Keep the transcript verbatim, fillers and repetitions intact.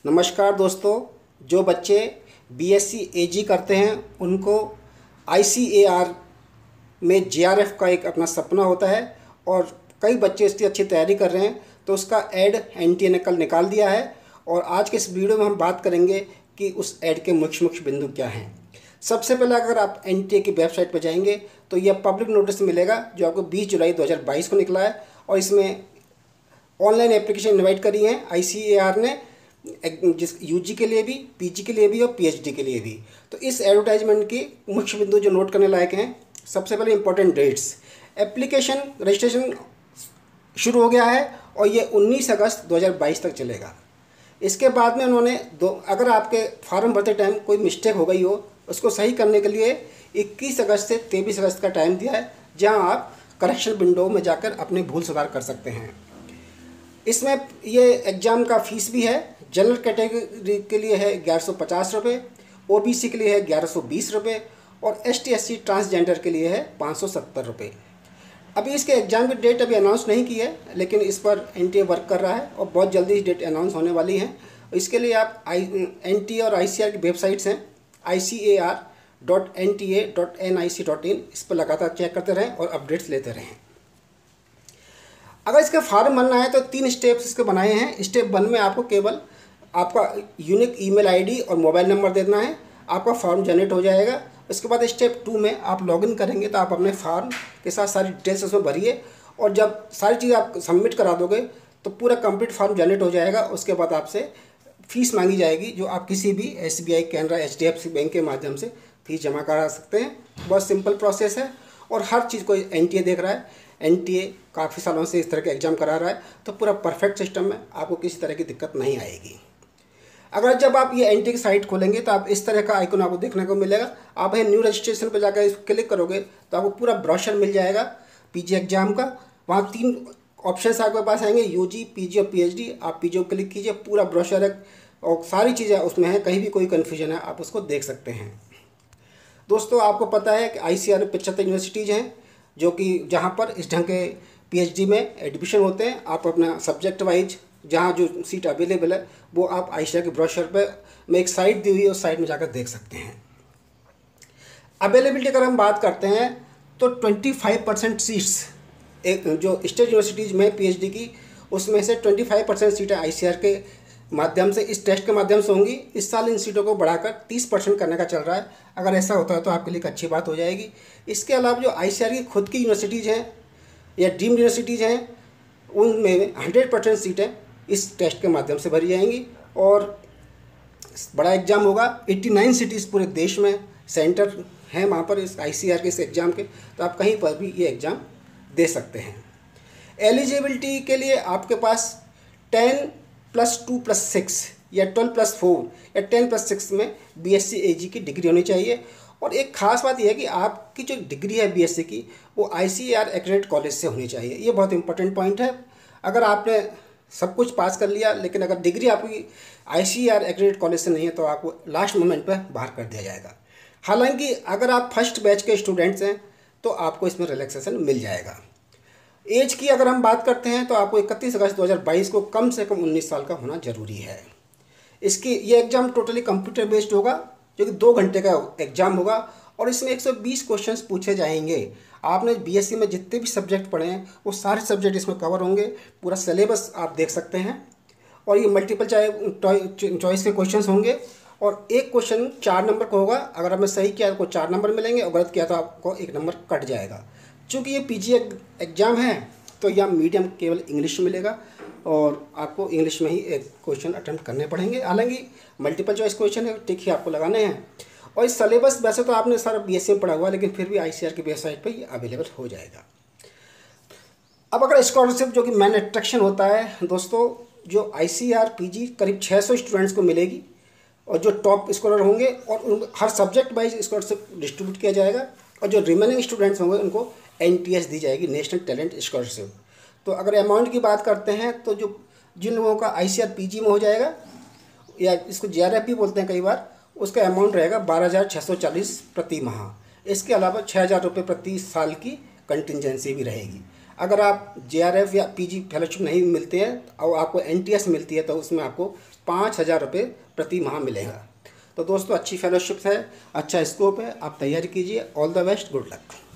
नमस्कार दोस्तों, जो बच्चे बीएससी एजी करते हैं उनको आईसीएआर में जेआरएफ का एक अपना सपना होता है और कई बच्चे इसकी अच्छी तैयारी कर रहे हैं। तो उसका ऐड एनटीए ने कल निकाल दिया है और आज के इस वीडियो में हम बात करेंगे कि उस ऐड के मुख्य मुख्य बिंदु क्या हैं। सबसे पहले अगर आप एनटीए की वेबसाइट पर जाएंगे तो यह पब्लिक नोटिस मिलेगा जो आपको बीस जुलाई दो हज़ार बाईस को निकला है और इसमें ऑनलाइन एप्लीकेशन इन्वाइट करी है आईसीएआर ने, जिस यूजी के लिए भी, पीजी के लिए भी और पीएचडी के लिए भी। तो इस एडवर्टाइजमेंट के मुख्य बिंदु जो नोट करने लायक हैं, सबसे पहले इंपॉर्टेंट डेट्स। एप्लीकेशन रजिस्ट्रेशन शुरू हो गया है और ये उन्नीस अगस्त दो हज़ार बाईस तक चलेगा। इसके बाद में उन्होंने दो अगर आपके फॉर्म भरते टाइम कोई मिस्टेक हो गई हो उसको सही करने के लिए इक्कीस अगस्त से तेईस अगस्त का टाइम दिया है, जहां आप करेक्शन विंडो में जाकर अपने भूल सुधार कर सकते हैं। इसमें ये एग्ज़ाम का फीस भी है। जनरल कैटेगरी के लिए है ग्यारह सौ पचास रुपये, ओबीसी के लिए है ग्यारह सौ बीस रुपये और एसटी एससी ट्रांसजेंडर के लिए है पाँच सौ सत्तर रुपये। अभी इसके एग्ज़ाम की डेट अभी अनाउंस नहीं की है, लेकिन इस पर एनटीए वर्क कर रहा है और बहुत जल्दी डेट अनाउंस होने वाली है। इसके लिए आप आई एनटीए और आईसीआर की वेबसाइट्स हैं I C A R dot N T A dot N I C dot in, इस पर लगातार चेक करते रहें और अपडेट्स लेते रहें। अगर इसका फॉर्म भरना है तो तीन स्टेप्स इसके बनाए हैं। स्टेप वन में आपको केवल आपका यूनिक ईमेल आईडी और मोबाइल नंबर देना है, आपका फॉर्म जनरेट हो जाएगा। उसके बाद स्टेप टू में आप लॉगिन करेंगे तो आप अपने फॉर्म के साथ सारी डिटेल्स उसमें भरिए और जब सारी चीज़ आप सबमिट करा दोगे तो पूरा कंप्लीट फॉर्म जनरेट हो जाएगा। उसके बाद आपसे फ़ीस मांगी जाएगी जो आप किसी भी एसबीआई, कैनरा, एचडीएफसी बैंक के माध्यम से फ़ीस जमा करा सकते हैं। बहुत सिंपल प्रोसेस है और हर चीज़ को एनटीए देख रहा है। एनटीए काफ़ी सालों से इस तरह के एग्ज़ाम करा रहा है, तो पूरा परफेक्ट सिस्टम में आपको किसी तरह की दिक्कत नहीं आएगी। अगर जब आप ये एनटीए की साइट खोलेंगे तो आप इस तरह का आइकन आपको देखने को मिलेगा। आप यहाँ न्यू रजिस्ट्रेशन पर जाकर इस क्लिक करोगे तो आपको पूरा ब्रोशर मिल जाएगा पीजी एग्ज़ाम का। वहाँ तीन ऑप्शंस आपके पास आएंगे, यूजी, पीजी और पीएचडी। आप पीजी को क्लिक कीजिए, पूरा ब्रोशर है और सारी चीज़ें उसमें हैं, कहीं भी कोई कन्फ्यूजन है आप उसको देख सकते हैं। दोस्तों, आपको पता है कि आईसीआर में पचहत्तर यूनिवर्सिटीज़ हैं जो कि जहाँ पर इस ढंग के पीएचडी में एडमिशन होते हैं। आप अपना सब्जेक्ट वाइज जहाँ जो सीट अवेलेबल है वो आप आईसीआर के ब्रोशर पे में एक साइट दी हुई है, उस साइट में जाकर देख सकते हैं। अवेलेबिलिटी अगर हम बात करते हैं तो पच्चीस परसेंट सीट्स एक जो स्टेट यूनिवर्सिटीज़ में पीएचडी की, उसमें से पच्चीस परसेंट सीटें आईसीआर के माध्यम से, इस टेस्ट के माध्यम से होंगी। इस साल इन सीटों को बढ़ाकर तीस परसेंट करने का चल रहा है। अगर ऐसा होता है तो आपके लिए एक अच्छी बात हो जाएगी। इसके अलावा जो आईसीआर की खुद की यूनिवर्सिटीज़ हैं या ड्रीम यूनिवर्सिटीज़ हैं, उनमें हंड्रेड परसेंट सीटें इस टेस्ट के माध्यम से भरी जाएंगी और बड़ा एग्ज़ाम होगा। नवासी सिटीज़ पूरे देश में सेंटर हैं वहाँ पर इस आईसीआर के इस एग्ज़ाम के, तो आप कहीं पर भी ये एग्ज़ाम दे सकते हैं। एलिजिबिलिटी के लिए आपके पास ten plus two plus six या ट्वेल्व प्लस फोर या टेन प्लस सिक्स में बीएससी एजी की डिग्री होनी चाहिए। और एक ख़ास बात यह है कि आपकी जो डिग्री है बीएससी की वो आईसीएआर एक्रेडिटेड कॉलेज से होनी चाहिए। ये बहुत इंपॉर्टेंट पॉइंट है। अगर आपने सब कुछ पास कर लिया लेकिन अगर डिग्री आपकी आईसीएआर एक्रेडिटेड कॉलेज से नहीं है तो आपको लास्ट मोमेंट पर बाहर कर दिया जाएगा। हालांकि अगर आप फर्स्ट बैच के स्टूडेंट्स हैं तो आपको इसमें रिलैक्सेशन मिल जाएगा। एज की अगर हम बात करते हैं तो आपको इकतीस अगस्त दो हज़ार बाईस को कम से कम उन्नीस साल का होना जरूरी है। इसकी ये एग्ज़ाम टोटली कंप्यूटर बेस्ड होगा जो कि दो घंटे का एग्ज़ाम होगा और इसमें एक सौ बीस क्वेश्चंस पूछे जाएंगे। आपने बीएससी में जितने भी सब्जेक्ट पढ़े हैं वो सारे सब्जेक्ट इसमें कवर होंगे। पूरा सिलेबस आप देख सकते हैं और ये मल्टीपल चॉइस के क्वेश्चंस होंगे और एक क्वेश्चन चार नंबर का होगा। अगर आपने सही किया तो आपको चार नंबर मिलेंगे और गलत किया तो आपको एक नंबर कट जाएगा। चूँकि ये पीजी एग्ज़ाम है तो यह मीडियम केवल इंग्लिश में मिलेगा और आपको इंग्लिश में ही एक क्वेश्चन अटेम्प्ट करने पड़ेंगे। हालांकि मल्टीपल चॉइस क्वेश्चन है, टिक ही आपको लगाने हैं। और इस सिलेबस वैसे तो आपने सारा बीएससी में पढ़ा हुआ, लेकिन फिर भी आईसीआर की वेबसाइट पर ये अवेलेबल हो जाएगा। अब अगर स्कॉलरशिप जो कि मेन अट्रैक्शन होता है दोस्तों, जो आईसीआर पीजी करीब छः सौ स्टूडेंट्स को मिलेगी और जो टॉप स्कॉलर होंगे और हर सब्जेक्ट वाइज स्कॉलरशिप डिस्ट्रीब्यूट किया जाएगा और जो रिमेनिंग स्टूडेंट्स होंगे उनको एनटीएस दी जाएगी, नेशनल टैलेंट स्कॉलरशिप। तो अगर अमाउंट की बात करते हैं तो जो जिन लोगों का आईसीआर पीजी में हो जाएगा या इसको जेआरएफ भी बोलते हैं कई बार, उसका अमाउंट रहेगा बारह हज़ार छः सौ चालीस प्रति माह। इसके अलावा छः हज़ार रुपये प्रति साल की कंटिजेंसी भी रहेगी। अगर आप जेआरएफ या पीजी फेलोशिप नहीं मिलते हैं और आपको एनटीएस मिलती है तो उसमें आपको पाँच हज़ार रुपये प्रति माह मिलेगा। तो दोस्तों अच्छी फेलोशिप है, अच्छा स्कोप है, आप तैयारी कीजिए। All the best, good luck.